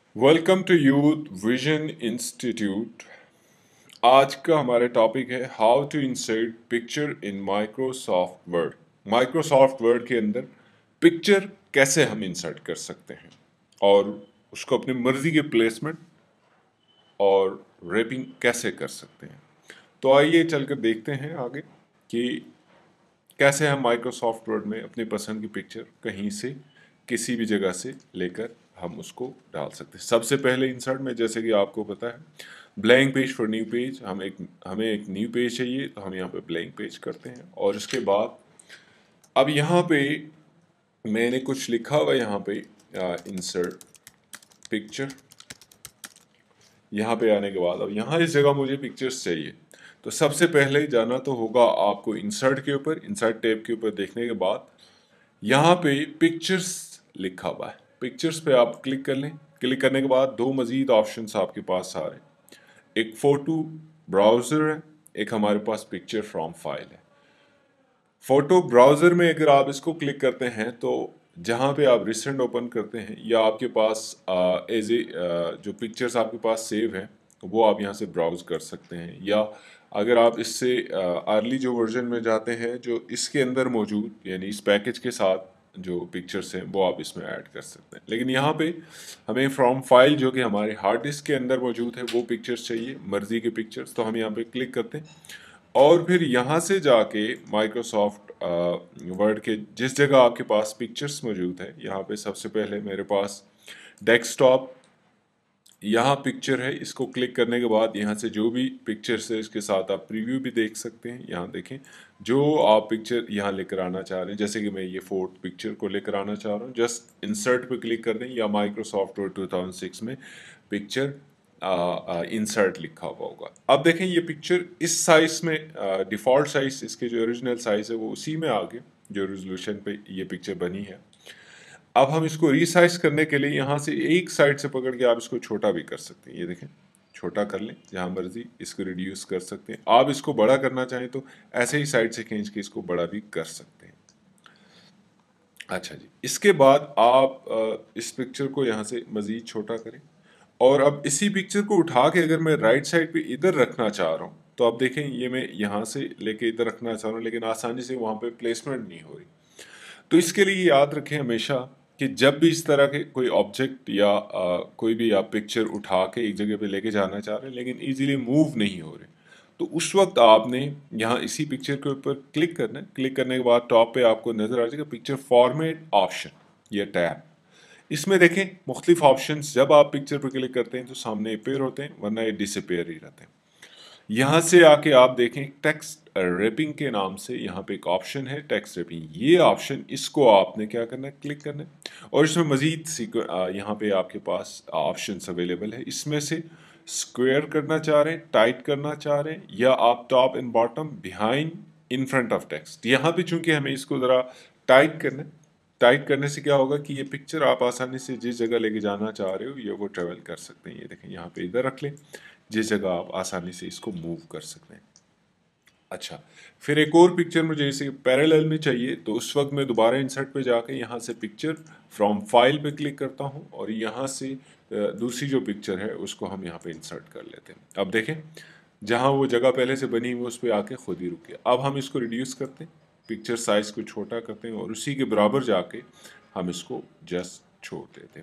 Welcome to youth vision institute. आज का हमारा टॉपिक है how to insert picture in Microsoft Word. Microsoft Word के अंदर पिक्चर कैसे हम इंसर्ट कर सकते हैं और उसको अपनी मर्जी के प्लेसमेंट और रैपिंग कैसे कर सकते हैं। तो आइए चलकर देखते हैं आगे कि कैसे हम माइक्रोसॉफ्ट वर्ड में अपनी पसंद की पिक्चर कहीं से किसी भी जगह से लेकर हम उसको डाल सकते हैं। सबसे पहले इंसर्ट में जैसे कि आपको पता है blank page for new page, हमें एक न्यू पेज चाहिए तो हम यहाँ पे ब्लैंक पेज करते हैं और उसके बाद अब यहाँ पे मैंने कुछ लिखा हुआ है यहाँ पे इंसर्ट पिक्चर। यहाँ पे आने के बाद अब यहाँ इस जगह मुझे पिक्चर्स चाहिए तो सबसे पहले जाना तो होगा आपको इंसर्ट के ऊपर। इंसर्ट टैब के ऊपर देखने के बाद यहाँ पे पिक्चर्स लिखा हुआ है, पिक्चर्स पे आप क्लिक कर लें। क्लिक करने के बाद दो मजीद ऑप्शंस आपके पास आ रहे हैं, एक फोटो ब्राउज़र है, एक हमारे पास पिक्चर फ्रॉम फाइल है। फोटो ब्राउज़र में अगर आप इसको क्लिक करते हैं तो जहाँ पे आप रिसेंट ओपन करते हैं या आपके पास एज ए जो पिक्चर्स आपके पास सेव हैं वो आप यहाँ से ब्राउज़ कर सकते हैं, या अगर आप इससे अर्ली जो वर्जन में जाते हैं जो इसके अंदर मौजूद यानी इस पैकेज के साथ जो पिक्चर्स हैं वो आप इसमें ऐड कर सकते हैं। लेकिन यहाँ पे हमें फ्रॉम फाइल जो कि हमारे हार्ड डिस्क के अंदर मौजूद है वो पिक्चर्स चाहिए, मर्जी के पिक्चर्स। तो हम यहाँ पे क्लिक करते हैं और फिर यहाँ से जाके माइक्रोसॉफ्ट वर्ड के जिस जगह आपके पास पिक्चर्स मौजूद है यहाँ पे सबसे पहले मेरे पास डेस्कटॉप यहाँ पिक्चर है, इसको क्लिक करने के बाद यहाँ से जो भी पिक्चर्स है इसके साथ आप प्रीव्यू भी देख सकते हैं। यहाँ देखें जो आप पिक्चर यहाँ लेकर आना चाह रहे हैं, जैसे कि मैं ये फोर्थ पिक्चर को लेकर आना चाह रहा हूँ, जस्ट इंसर्ट पे क्लिक कर दें या माइक्रोसॉफ्ट वर्ड 2006 में पिक्चर इंसर्ट लिखा हुआ होगा। अब देखें ये पिक्चर इस साइज में डिफ़ॉल्ट साइज इसके जो ओरिजिनल साइज है वो उसी में आ गए जो रेजोल्यूशन पे ये पिक्चर बनी है। अब हम इसको रीसाइज करने के लिए यहाँ से एक साइड से पकड़ के आप इसको छोटा भी कर सकते हैं। ये देखें छोटा कर लें, जहाँ मर्जी इसको रिड्यूस कर सकते हैं। आप इसको बड़ा करना चाहें तो ऐसे ही साइड से खींच के इसको बड़ा भी कर सकते हैं। अच्छा जी, इसके बाद आप इस पिक्चर को यहाँ से मज़ीद छोटा करें और अब इसी पिक्चर को उठा के अगर मैं राइट साइड पे इधर रखना चाह रहा हूँ तो आप देखें ये मैं यहाँ से लेके इधर रखना चाह रहा हूँ लेकिन आसानी से वहाँ पे प्लेसमेंट नहीं हो रही। तो इसके लिए याद रखें हमेशा कि जब भी इस तरह के कोई ऑब्जेक्ट या कोई भी आप पिक्चर उठा के एक जगह पे लेके जाना चाह रहे हैं लेकिन इजीली मूव नहीं हो रहे, तो उस वक्त आपने यहाँ इसी पिक्चर के ऊपर क्लिक करना है। क्लिक करने के बाद टॉप पे आपको नज़र आ जाएगा पिक्चर फॉर्मेट ऑप्शन, ये टैब। इसमें देखें मुख्तलिफ ऑप्शंस जब आप पिक्चर पर क्लिक करते हैं तो सामने अपेयर होते हैं वरना ये डिसअपेयर ही रहते हैं। यहाँ से आके आप देखें टेक्स्ट रैपिंग के नाम से यहाँ पे एक ऑप्शन है टेक्स्ट रैपिंग। ये ऑप्शन इसको आपने क्या करना है, क्लिक करना है और इसमें मजीद यहाँ पे आपके पास ऑप्शंस अवेलेबल है। इसमें से स्क्वायर करना चाह रहे हैं, टाइट करना चाह रहे हैं, या आप top and bottom, behind, in front of text. यहाँ पे चूंकि हमें इसको ज़रा टाइट करना है, टाइट करने से क्या होगा कि ये पिक्चर आप आसानी से जिस जगह लेके जाना चाह रहे हो ये वो ट्रेवल कर सकते हैं। ये देखें यहाँ पे इधर रख लें जिस जगह आप आसानी से इसको मूव कर सकते हैं। अच्छा, फिर एक और पिक्चर मुझे इसे पैरेलल में चाहिए तो उस वक्त मैं दोबारा इंसर्ट पे जाके यहाँ से पिक्चर फ्रॉम फाइल पे क्लिक करता हूँ और यहाँ से दूसरी जो पिक्चर है उसको हम यहाँ पे इंसर्ट कर लेते हैं। अब देखें जहाँ वो जगह पहले से बनी हुई उस पर आके खुद ही रुक गया। अब हम इसको रिड्यूस करते हैं, पिक्चर साइज को छोटा करते हैं और उसी के बराबर जाके हम इसको जस्ट छोड़ देते हैं।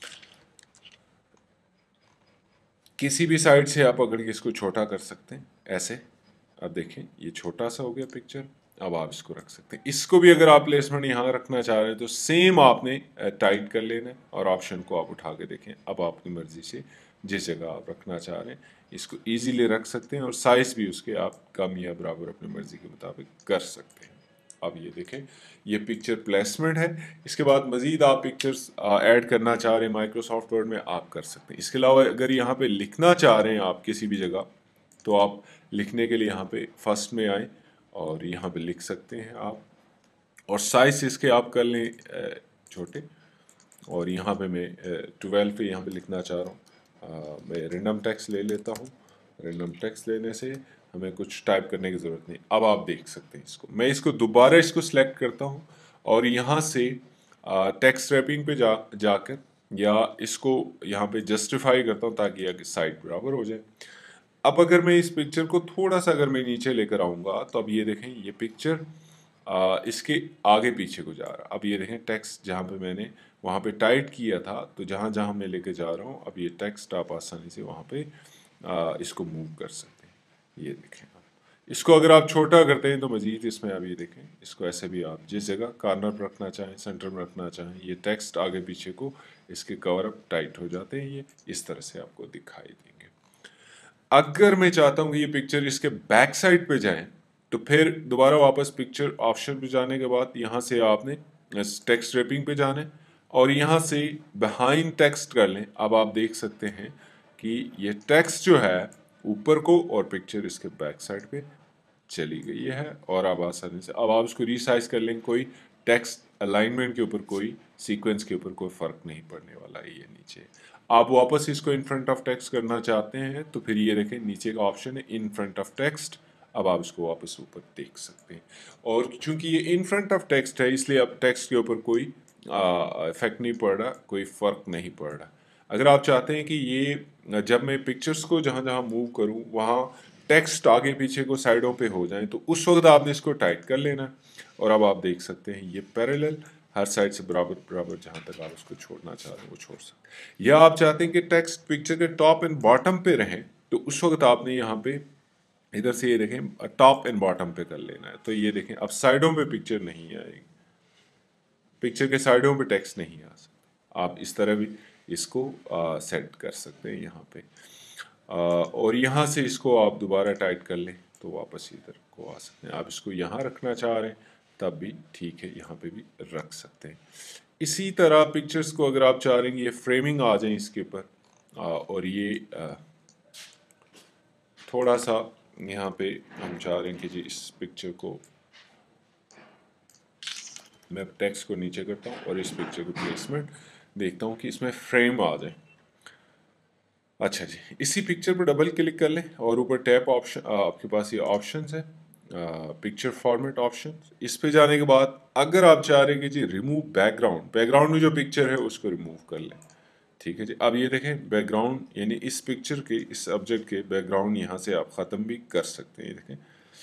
किसी भी साइड से आप पकड़ के इसको छोटा कर सकते हैं ऐसे। अब देखें ये छोटा सा हो गया पिक्चर, अब आप इसको रख सकते हैं। इसको भी अगर आप प्लेसमेंट यहाँ रखना चाह रहे हैं तो सेम आपने टाइट कर लेना है और ऑप्शन को आप उठा के देखें। अब आपकी मर्जी से जिस जगह आप रखना चाह रहे हैं इसको इजीली रख सकते हैं और साइज भी उसके आप कम या बराबर अपनी मर्जी के मुताबिक कर सकते हैं। अब ये देखें ये पिक्चर प्लेसमेंट है। इसके बाद मज़ीद आप पिक्चर्स ऐड करना चाह रहे हैं माइक्रोसॉफ्ट वर्ड में आप कर सकते हैं। इसके अलावा अगर यहाँ पे लिखना चाह रहे हैं आप किसी भी जगह तो आप लिखने के लिए यहाँ पे फर्स्ट में आए और यहाँ पे लिख सकते हैं आप, और साइज इसके आप कर लें छोटे। और यहाँ पे मैं 12 पे यहाँ पे लिखना चाह रहा हूँ, मैं रैंडम टेक्स्ट ले लेता हूँ। रैंडम टेक्स्ट लेने से हमें कुछ टाइप करने की ज़रूरत नहीं। अब आप देख सकते हैं इसको, मैं इसको दोबारा इसको सिलेक्ट करता हूँ और यहाँ से टेक्स्ट रैपिंग पे जाकर या इसको यहाँ पे जस्टिफाई करता हूँ ताकि आगे साइड बराबर हो जाए। अब अगर मैं इस पिक्चर को थोड़ा सा अगर मैं नीचे लेकर आऊँगा तो अब ये देखें ये पिक्चर इसके आगे पीछे को जा रहा। अब ये देखें टेक्स्ट जहाँ पे मैंने वहाँ पे टाइट किया था, तो जहाँ जहाँ मैं लेके जा रहा हूँ अब ये टेक्स्ट आप आसानी से वहाँ पे इसको मूव कर सकते हैं। ये देखें इसको अगर आप छोटा करते हैं तो मज़ीद इसमें आप ये देखें इसको ऐसे भी आप जिस जगह कॉर्नर पर रखना चाहें, सेंटर में रखना चाहें, ये टेक्स्ट आगे पीछे को इसके कवर अप टाइट हो जाते हैं। ये इस तरह से आपको दिखाई देंगे। अगर मैं चाहता हूँ कि ये पिक्चर इसके बैक साइड पे जाए तो फिर दोबारा वापस पिक्चर ऑप्शन पे जाने के बाद यहाँ से आपने टेक्स्ट रैपिंग पे जाना है और यहाँ से बिहाइंड टेक्स्ट कर लें। अब आप देख सकते हैं कि ये टेक्स्ट जो है ऊपर को और पिक्चर इसके बैक साइड पे चली गई है और अब आसानी से अब आप इसको रीसाइज कर लें। कोई टेक्स्ट अलाइनमेंट के ऊपर, कोई सीक्वेंस के ऊपर कोई फ़र्क नहीं पड़ने वाला है। ये नीचे आप वापस इसको इन फ्रंट ऑफ टेक्स्ट करना चाहते हैं तो फिर ये देखें नीचे का ऑप्शन है इन फ्रंट ऑफ टेक्स्ट। अब आप इसको वापस ऊपर देख सकते हैं और चूंकि ये इन फ्रंट ऑफ टेक्स्ट है इसलिए अब टेक्स्ट के ऊपर कोई इफेक्ट नहीं पड़ रहा, कोई फ़र्क नहीं पड़ रहा। अगर आप चाहते हैं कि ये जब मैं पिक्चर्स को जहाँ जहाँ मूव करूँ वहाँ टेक्स्ट आगे पीछे को साइडों पे हो जाए तो उस वक्त आपने इसको टाइट कर लेना और अब आप देख सकते हैं ये पैरेलल हर साइड से बराबर बराबर जहाँ तक आप उसको छोड़ना चाह रहे हैं वो छोड़ सकते हैं। या आप चाहते हैं कि टेक्स्ट पिक्चर के टॉप एंड बॉटम पे रहें तो उस वक्त आपने यहाँ पे इधर से ये देखें टॉप एंड बॉटम पे कर लेना है। तो ये देखें अब साइडों पे पिक्चर नहीं आएगी, पिक्चर के साइडों पे टेक्स्ट नहीं आ सकता। आप इस तरह भी इसको सेट कर सकते हैं यहाँ पे और यहाँ से इसको आप दोबारा टाइट कर लें तो वापस इधर को आ सकते हैं। आप इसको यहाँ रखना चाह रहे हैं तब भी ठीक है, यहाँ पे भी रख सकते हैं। इसी तरह पिक्चर्स को अगर आप चाह रहे हैं ये फ्रेमिंग आ जाए इसके ऊपर और ये थोड़ा सा यहाँ पे हम चाह रहे हैं कि जी इस पिक्चर को मैं टेक्स्ट को नीचे करता हूँ और इस पिक्चर को प्लेसमेंट देखता हूँ कि इसमें फ्रेम आ जाए। अच्छा जी, इसी पिक्चर पर डबल क्लिक कर लें और ऊपर टैप ऑप्शन आपके पास ये ऑप्शंस है पिक्चर फॉर्मेट ऑप्शन। इस पे जाने के बाद अगर आप चाह रहे हैं कि जी रिमूव बैकग्राउंड, बैकग्राउंड में जो पिक्चर है उसको रिमूव कर लें। ठीक है जी, अब ये देखें बैकग्राउंड यानी इस पिक्चर के इस सब्जेक्ट के बैकग्राउंड यहाँ से आप ख़त्म भी कर सकते हैं। ये देखें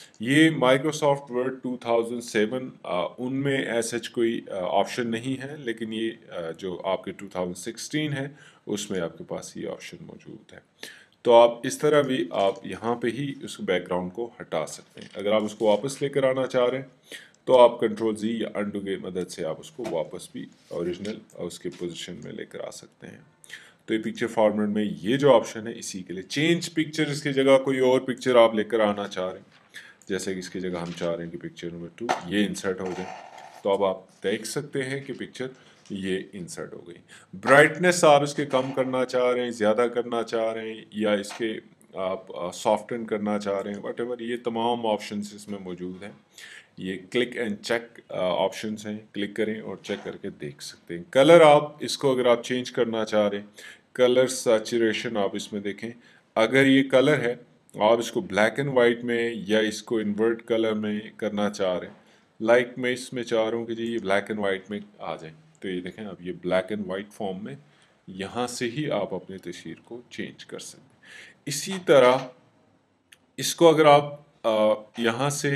ये माइक्रोसॉफ्ट वर्ड 2007 उनमें ऐसा कोई ऑप्शन नहीं है, लेकिन ये जो आपके 2016 है उसमें आपके पास ये ऑप्शन मौजूद है। तो आप इस तरह भी आप यहाँ पे ही उस बैकग्राउंड को हटा सकते हैं। अगर आप उसको वापस लेकर आना चाह रहे हैं तो आप कंट्रोल Z या अंडू की मदद से आप उसको वापस भी ओरिजिनल उसके पोजीशन में लेकर आ सकते हैं। तो ये पिक्चर फॉर्मेट में ये जो ऑप्शन है इसी के लिए। चेंज पिक्चर, इसकी जगह कोई और पिक्चर आप लेकर आना चाह रहे हैं, जैसे कि इसकी जगह हम चाह रहे हैं कि पिक्चर नंबर 2 ये इंसर्ट हो जाए, तो अब आप देख सकते हैं कि पिक्चर ये इंसर्ट हो गई। ब्राइटनेस आप इसके कम करना चाह रहे हैं, ज़्यादा करना चाह रहे हैं, या इसके आप सॉफ्टन करना चाह रहे हैं, वट ये तमाम ऑप्शंस इसमें मौजूद हैं। ये क्लिक एंड चेक ऑप्शंस हैं, क्लिक करें और चेक करके देख सकते हैं। कलर आप इसको अगर आप चेंज करना चाह रहे हैं, कलर सैचुरेशन आप इसमें देखें। अगर ये कलर है आप इसको ब्लैक एंड वाइट में या इसको इन्वर्ट कलर में करना चाह रहे हैं, लाइक मैं इसमें चाह रहा हूँ कि जी ये ब्लैक एंड वाइट में आ जाए, तो ये देखें अब ये ब्लैक एंड वाइट फॉर्म में यहाँ से ही आप अपनी तस्वीर को चेंज कर सकते हैं। इसी तरह इसको अगर आप यहाँ से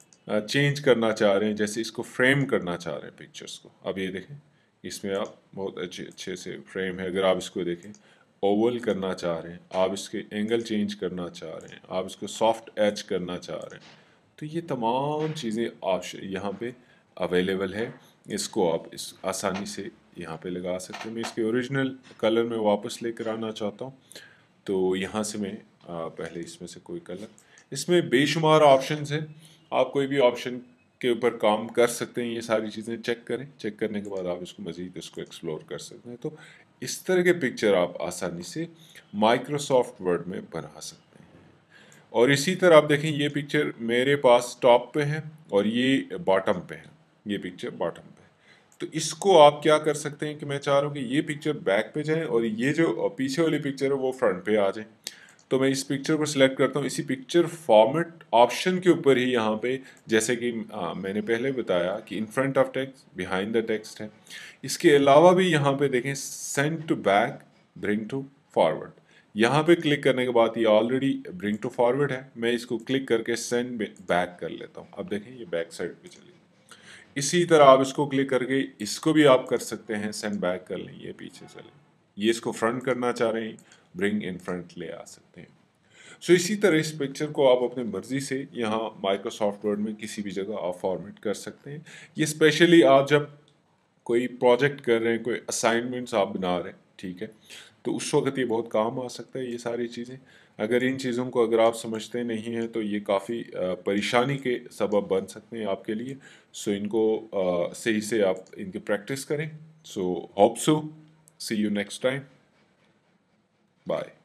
चेंज करना चाह रहे हैं, जैसे इसको फ्रेम करना चाह रहे हैं पिक्चर्स को, अब ये देखें इसमें आप बहुत अच्छे से फ्रेम है। अगर आप इसको देखें ओवल करना चाह रहे हैं, आप इसके एंगल चेंज करना चाह रहे हैं, आप इसको सॉफ्ट एच करना चाह रहे हैं, तो ये तमाम चीज़ें आप यहाँ पे अवेलेबल है। इसको आप इस आसानी से यहाँ पे लगा सकते हैं। मैं इसके ओरिजिनल कलर में वापस लेकर आना चाहता हूँ, तो यहाँ से मैं पहले इसमें से कोई कलर, इसमें बेशुमार ऑप्शंस हैं, आप कोई भी ऑप्शन के ऊपर काम कर सकते हैं। ये सारी चीज़ें चेक करें, चेक करने के बाद आप इसको मज़ीद इसको एक्सप्लोर कर सकते हैं। तो इस तरह के पिक्चर आप आसानी से माइक्रोसॉफ्ट वर्ड में बना सकते हैं। और इसी तरह आप देखें ये पिक्चर मेरे पास टॉप पे है और ये बॉटम पे है, ये पिक्चर बॉटम पे है। तो इसको आप क्या कर सकते हैं कि मैं चाह रहा हूँ कि ये पिक्चर बैक पे जाए और ये जो पीछे वाली पिक्चर है वो फ्रंट पे आ जाए। तो मैं इस पिक्चर को सिलेक्ट करता हूँ, इसी पिक्चर फॉर्मेट ऑप्शन के ऊपर ही यहाँ पे जैसे कि मैंने पहले बताया कि in front of text, behind the text है। इसके अलावा भी यहाँ पे देखें send to back, bring to forward, यहाँ पे क्लिक करने के बाद ये ऑलरेडी ब्रिंग टू फॉरवर्ड है, मैं इसको क्लिक करके सेंड बैक कर लेता हूँ। अब देखें ये बैक साइड पे चली। इसी तरह आप इसको क्लिक करके इसको भी आप कर सकते हैं, सेंड बैक कर लें, ये पीछे चले। ये इसको फ्रंट करना चाह रहे हैं, ब्रिंग इन फ्रंट ले आ सकते हैं। सो इसी तरह इस पिक्चर को आप अपनी मर्जी से यहाँ माइक्रोसॉफ्ट वर्ड में किसी भी जगह आप फॉर्मेट कर सकते हैं। ये स्पेशली आप जब कोई प्रोजेक्ट कर रहे हैं, कोई असाइनमेंट्स आप बना रहे हैं, ठीक है, तो उस वक्त ये बहुत काम आ सकता है ये सारी चीज़ें। अगर इन चीज़ों को अगर आप समझते नहीं हैं तो ये काफ़ी परेशानी के सबब बन सकते हैं आपके लिए। सो इनको सही से आप इनकी प्रैक्टिस करें। So hope so see you next time, bye.